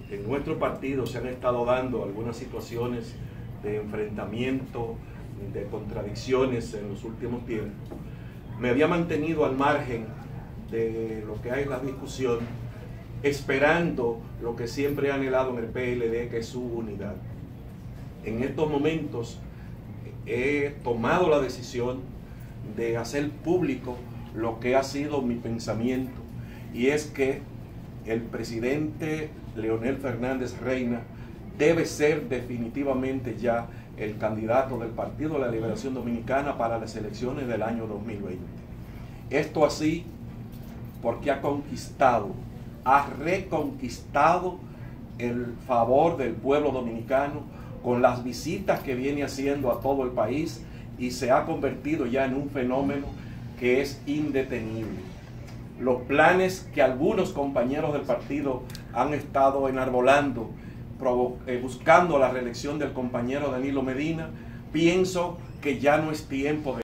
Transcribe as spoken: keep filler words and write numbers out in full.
en nuestro partido se han estado dando algunas situaciones de enfrentamiento, de contradicciones en los últimos tiempos, me había mantenido al margen de lo que hay en la discusión, esperando lo que siempre he anhelado en el P L D, que es su unidad. En estos momentos he tomado la decisión de hacer público lo que ha sido mi pensamiento, y es que el presidente Leonel Fernández Reina debe ser definitivamente ya el candidato del Partido de la Liberación Dominicana para las elecciones del año dos mil veinte. Esto así porque ha conquistado, ha reconquistado el favor del pueblo dominicano con las visitas que viene haciendo a todo el país, y se ha convertido ya en un fenómeno que es indetenible. Los planes que algunos compañeros del partido han estado enarbolando, eh, buscando la reelección del compañero Danilo Medina, pienso que ya no es tiempo de